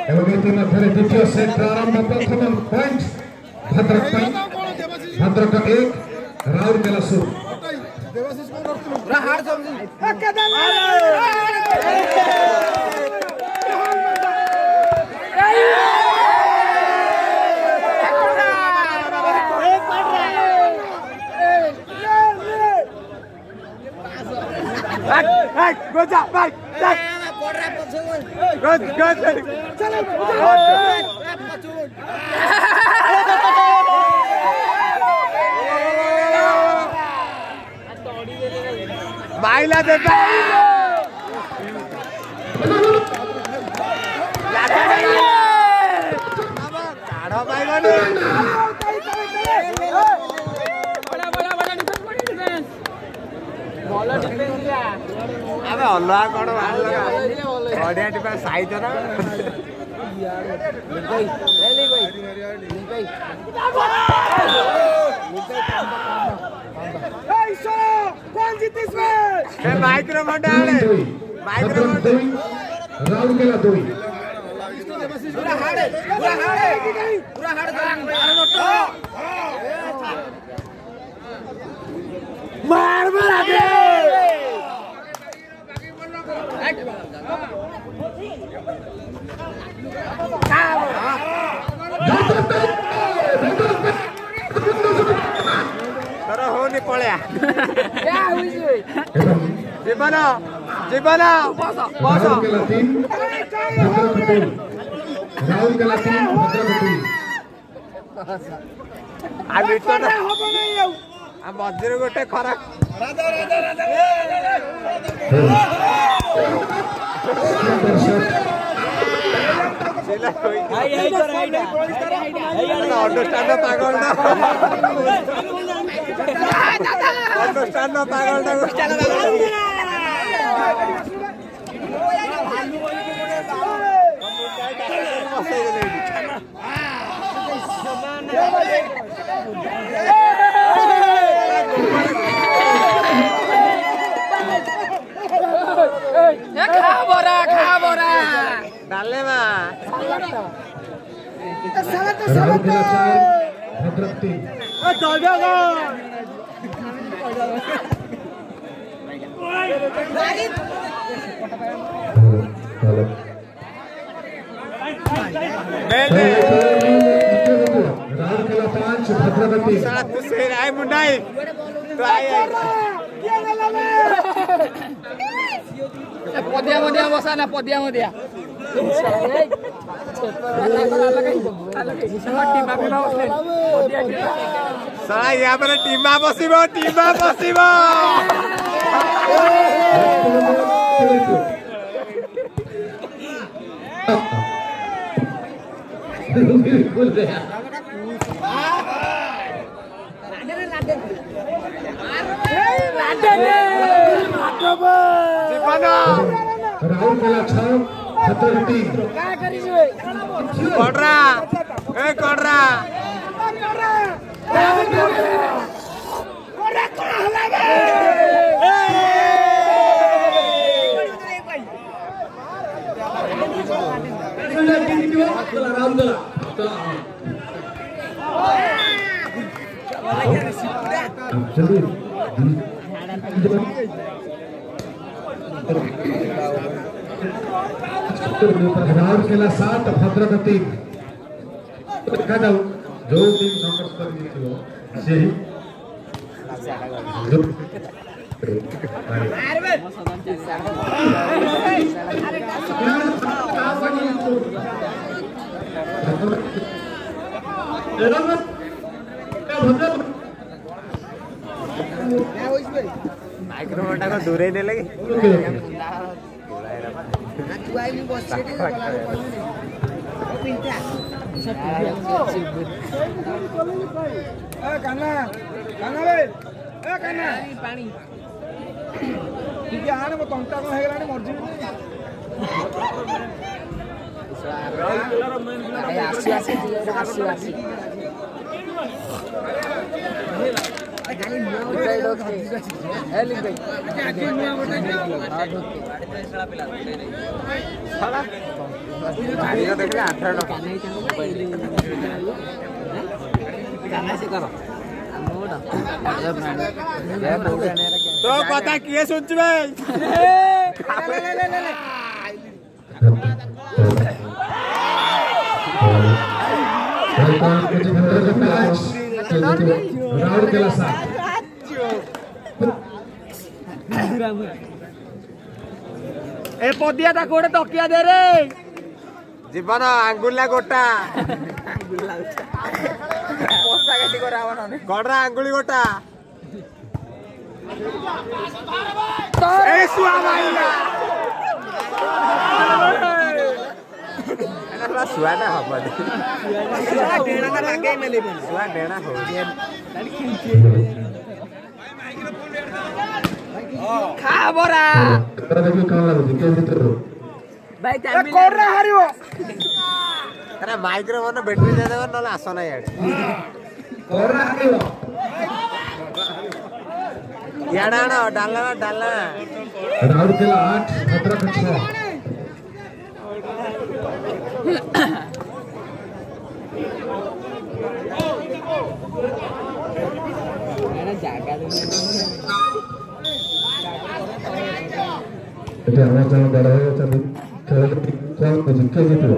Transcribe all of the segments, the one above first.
एवं इतिमध्ये द्वितीय सेट आरंभ प्रथम पॉइंट भद्रक भद्रक 1 राउरकेला 0 बाइला दे अबे अल्लाह कौन बढ़िया टिपा साइज ना कौन जीते इसमें माइक्रो मंडाले माइक्रो राउरकेला 2 पूरा हाड़ मार मार आगे तोरा हो नहीं पड़या जीवन जीवन बस बस राउरकेला 3 भद्रक 2 आ बिटो आ मझिरे गोटे खरा अंडरस्टैंड पागल ना अंडरस्टैंड पागल ना खा बोरा डाले मां राउरकेला 4 भद्रक 3 राउरकेला 5 भद्रक 3 साला तू शेर आए मुंडाई तो आए पदिया बसा ना पदिया साला यहाँ पर टीमा बसिबो बिल्कुल राउरकेला 6 भद्रक 3 कोड्रा ए कोड्रा राउरकेला 7 भद्रक 3 देखा जाऊ जो टीम संघर्ष कर जीतियो से ही माइक्रोफोन को दूरे दे लगे पानी आने मो तंटा को हेगलानी मर्जी तो कथा किए सुनछबे राउर केला साथ ए पदिया ता कोड़े तकिया दे रे जीवन आंगुला गोटा पोसा गटी करावन गडरा आंगुली गोटा ए सुआ माइला एना सुआ ना हबन सुआ डेणा ना लागे मेले सुआ डेणा हो खा बोरा देखि कौन लागो के भीतर भाई टाइम कोर रे हारियो अरे माइक्रोफोन बैटरी दे देबो नले आसो ना यार कोरा हारियो याडा ना डालना राउर केला 8 17 6 এটা আমার জন্য বড় হয়ে গেছে খেলাটা কোন জিতকে জিতলো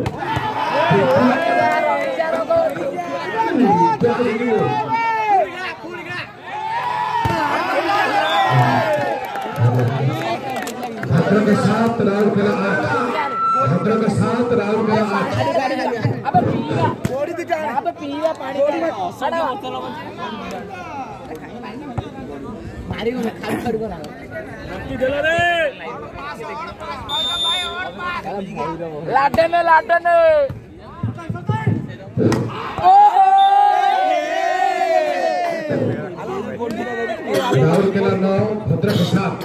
भद्र के साथ राउर केला 8 भद्र के साथ राउर केला 8 अब पीवा थोड़ी दिखा अब पीवा पानी सड़ा मारी को खाली कर को ना नक्की देला रे लाडन ओहो राउर केला 9 भद्र के साथ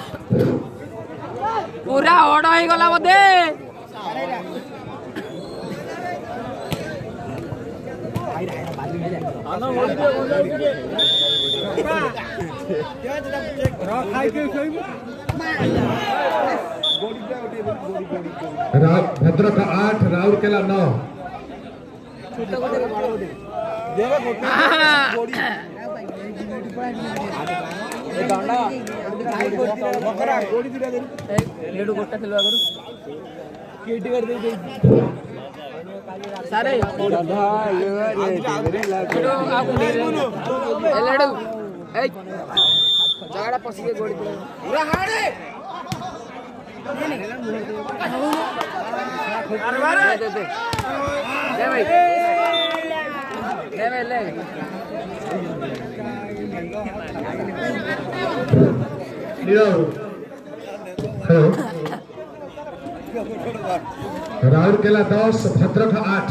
पूरा ओड हो गला बदे भद्र का 8 राउर केला 9 सारे जगड़ा पसी के गोड़ी पूरा हाड़े दे भाई ले हेलो राउर केला 10 भद्र का 8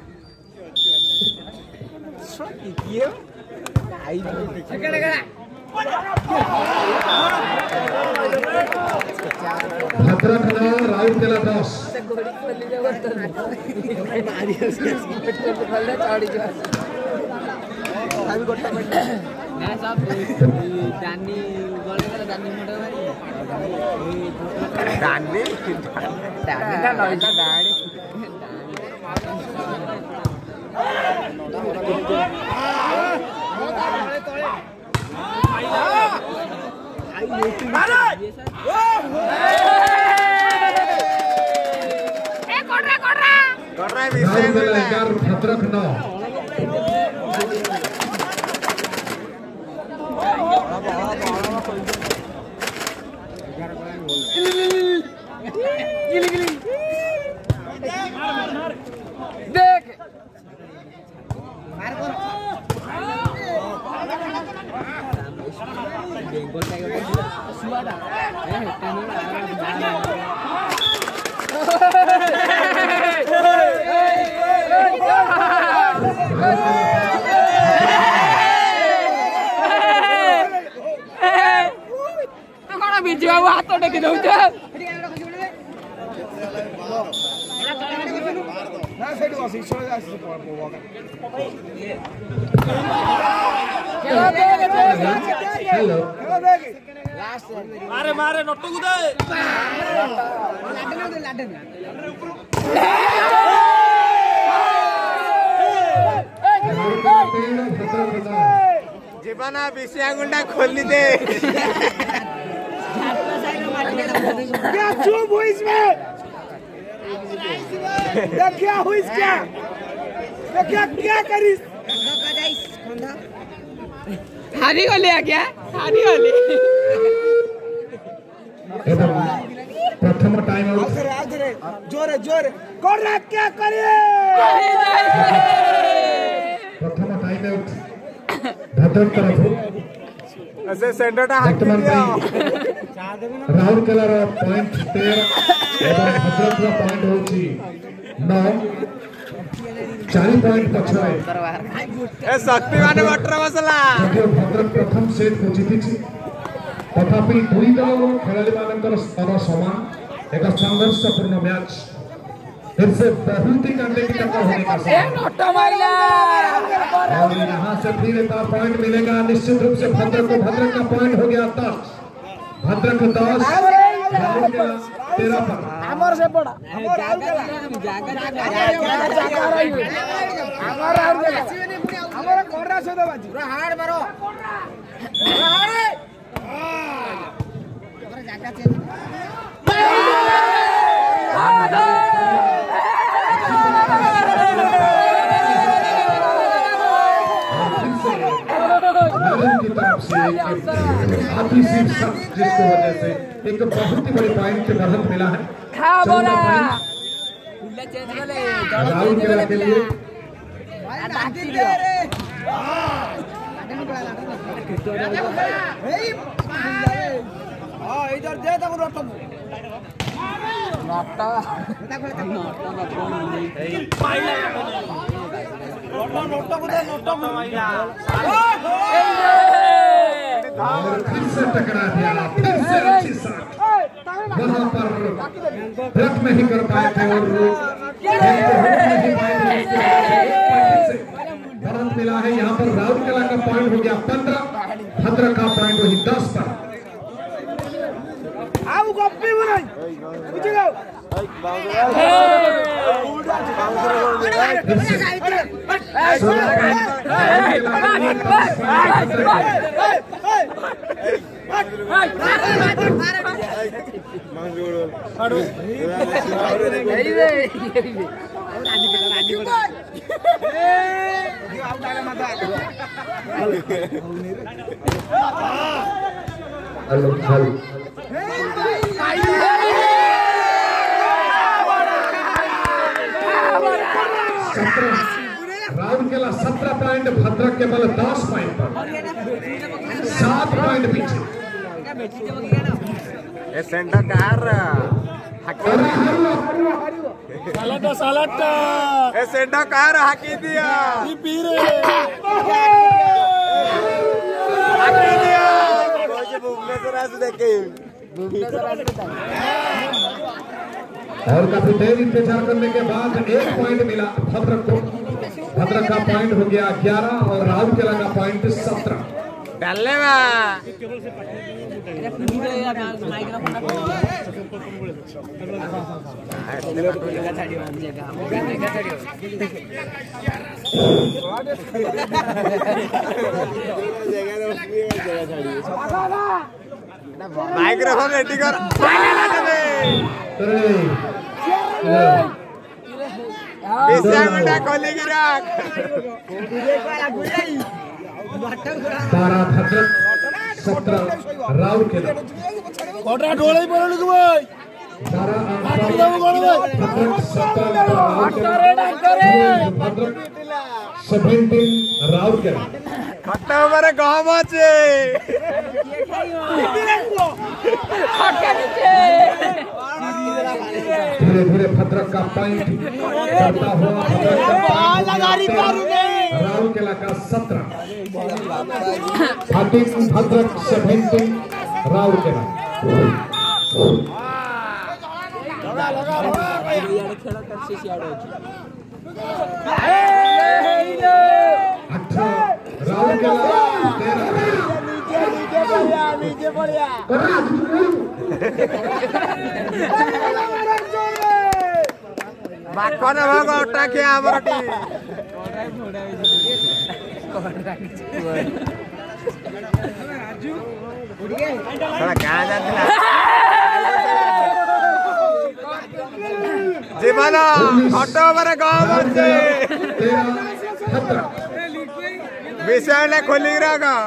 भद्र का 9 राउर केला 10 भद्रक 9 देख कौन बीच हाथ टेक दौ हेलो मारे नट्टू दे जीवन विषय गुंडा खोल दे क्या चुप हुई इसमें क्या हुई क्या क्या करी हारी गले क्या हारी गले प्रथम टाइम आउट जोरे जोरे कर रहा क्या करिए प्रथम टाइम आउट भद्रक तरफ ऐसे सेंटरटा हाकी दिया राउरकेला पॉइंट 13 एवं भद्रक पॉइंट होची 9 4 पॉइंट पछरे ए शक्तिमान वाटर मसला भद्रक प्रथम सेट को जीतिछि तथापि दुई दल खेलाड़ी मानकर स्तर समान एक संघर्षपूर्ण मैच फिर से बहुत ही कंधे की टक्कर होने का और यहाँ से फिर एक पॉइंट मिलेगा निश्चित रूप से भद्रक को। भद्रक का पॉइंट हो गया 10 भद्रक 10 13 पर हमर से बड़ा हमर कोरा से दो बाजी पूरा हार्ड मारो जागा चेंज की तरफ से आधी सीट जिसको वजह से एक बहुत ही बड़ी पॉइंट बढ़त मिला है राउरकेला के लिए इधर दे तक और फिर से टकरा दिया फिर से अच्छी शॉट वहां पर ब्लॉक नहीं कर पाए थे और बढ़त मिला है। यहाँ पर राउरकेला का पॉइंट हो गया 15 भद्रक का पॉइंट वही 10 पर आओ गप्पी बनाई बुझ गयो राउरकेला 17 पॉइंट भद्रक के बल 10 पॉइंट पर 7 पॉइंट पीछे ए सेंटर कार सालट ए सेंटर कार हाकी दिया पीरे हाकी दिया रोज भुवनेश्वर आज देखे और काफी देर इंतजार करने के बाद 1 पॉइंट मिला भद्रक को। भद्रक का पॉइंट हो गया 11 और राउरकेला का पॉइंट 17 डालने माइक्रोफोन रेडी कर खोली गिरा 12 भद्रक 17 राउरकेला कोटरा ढोले पड़ल के भाई 17 राउरकेला खट्टा हमारे गाँव में धीरे धीरे भद्रक का पॉइंट करता हुआ राउरकेला का 17 13 भद्रक 17 राउरकेला 18 राउरकेला 13 भाग जीवन ऑटो पर विषय ने खोली रहा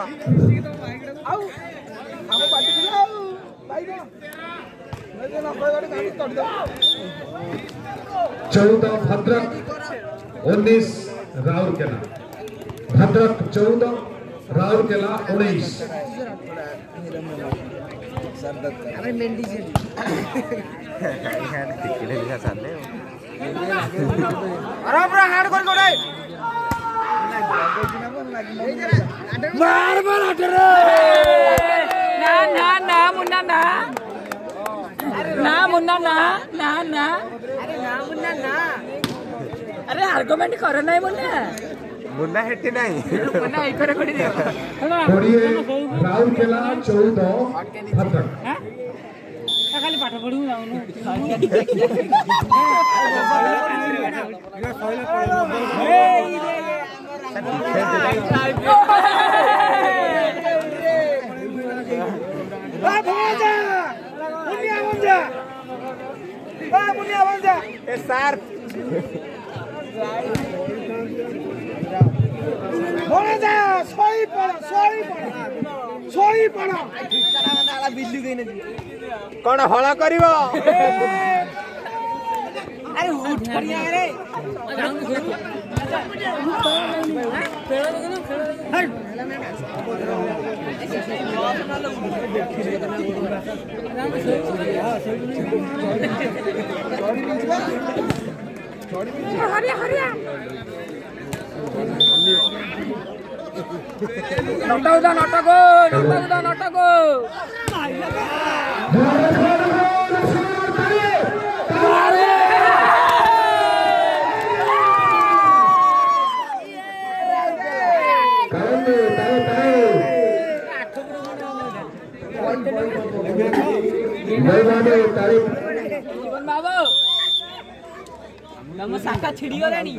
चौदह भद्रक 19 राउरकेला भद्रक 14 राउरकेला 19 अरे आर्गुमेंट करो नहीं मुन्ना मुन्ना हेटी नहीं मुन्ना एक करे कोड़ी दियो राउरकेला 14 भद्रक खाली पाठ पढू जाउनु कौन हल कर जीवन बाबू नम शाखा छिड़ी गलानी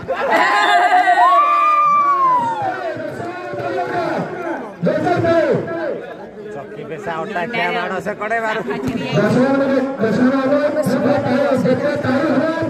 चक्की पेशा उठा क्या मारो से कड़े मारो